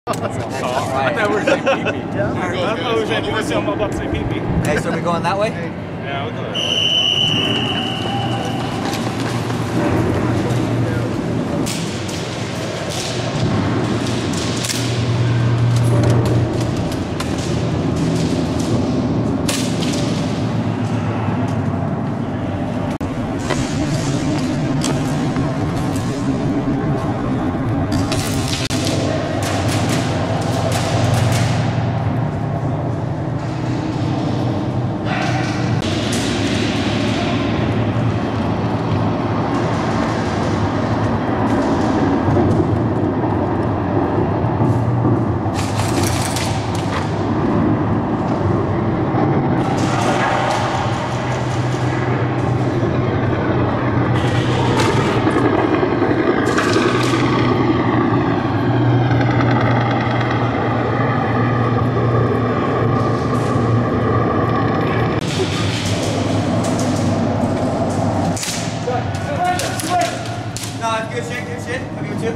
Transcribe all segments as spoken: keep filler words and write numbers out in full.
Oh, I thought we were saying pee-pee. Yeah. I thought we were saying pee-pee. I'm about to say pee-pee. Hey, so we going that way? Yeah, we'll go that way. No, good shit, good shit. Have you too?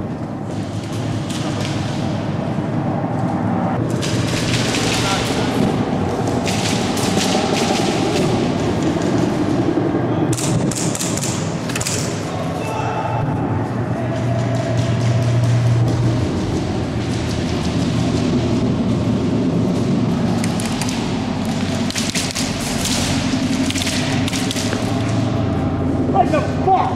What the fuck?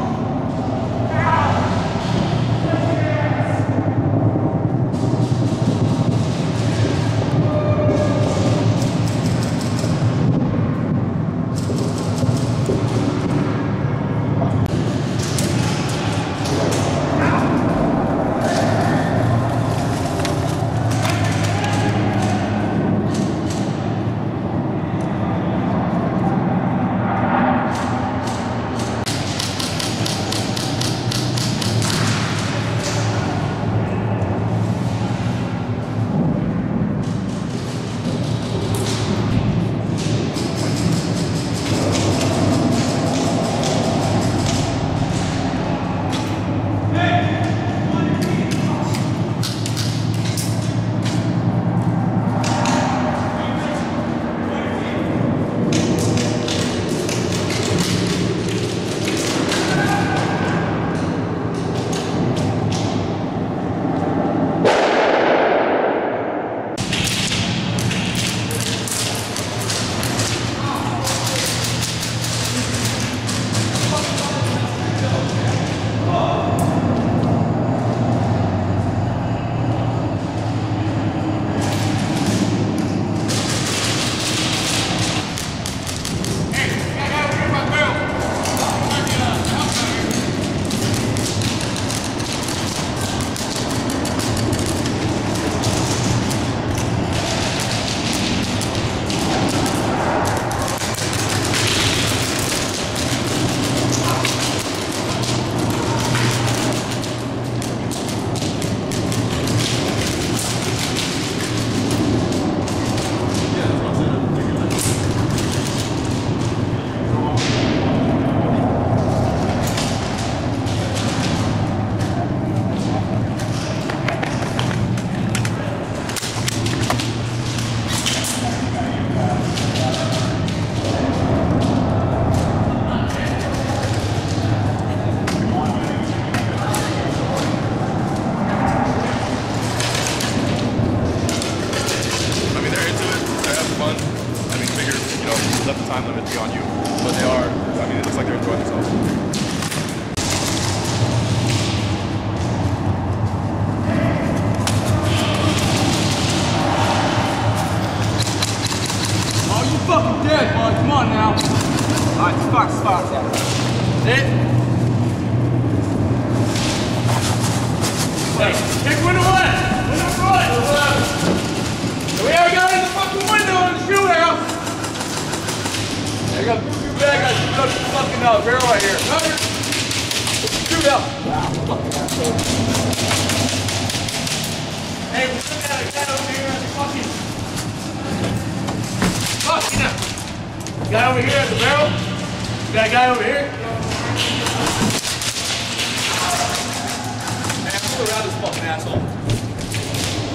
Let the time limit be on you, but they are, I mean, it looks like they're enjoying themselves. Oh, you fucking dead, bud. Come on now. Alright, spot, spot. Sit. Hey, kick window left. Window right. We already got in the fucking window in the shootout. There you go. Too bad I got the fucking uh, barrel right here. Shoot out. Fucking asshole. Hey, we still got a guy over here at the fucking. Fuck, get up. Guy over here at the barrel. You got a guy over here. Man, I'm still around this fucking asshole.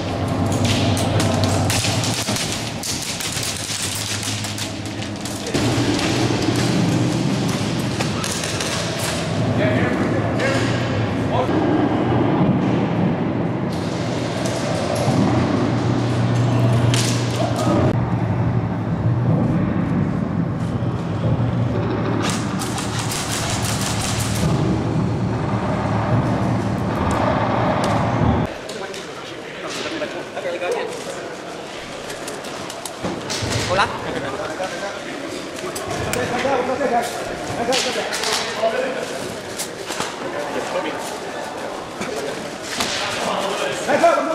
Back up,